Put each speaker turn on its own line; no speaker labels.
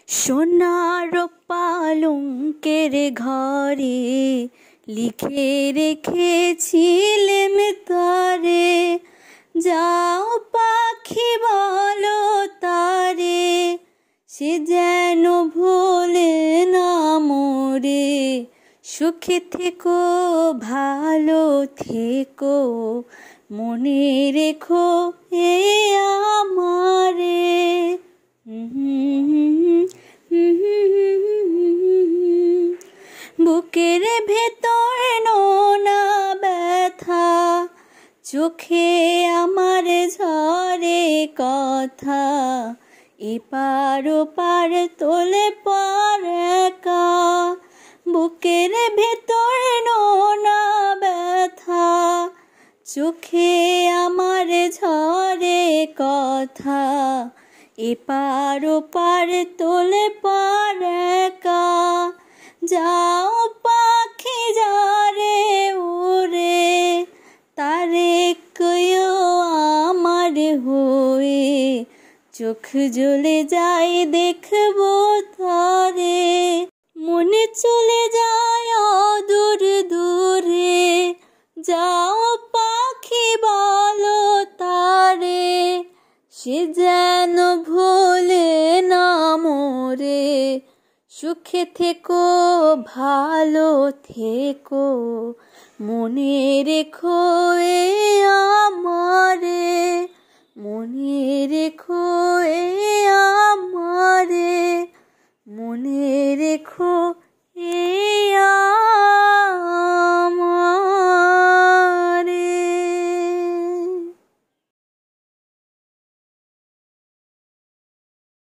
সোনার পালঙ্কের ঘরে লিখে রেখেছিলেম তারে, যাও পাখি বলো তারে, সে যেন ভোলে না মোরে। সুখে থেকো ভালো থেকো, মনে রেখো এ আমারে। বুকের ভেতর নোনা ব্যথা, চোখে আমার ঝরে কথা, এপার ওপার তোলে পার একা। বুকের ভেতর নোনা ব্যথা, চোখে আমার ঝরে কথা, এপার ওপার তোলে পার একা। যাও পাখি যারে উড়ে, তারে কইও আমার হয়ে, চোখ জ্বলে যায় দেখবো তারে। মনে চলে যায় অদূর দূরে, যাও পাখি বলো তারে, সে যেন ভোলে না মোরে। সুখে থেকো ভালো থেকো, মনে রেখো এ আমারে, মনে রেখো এ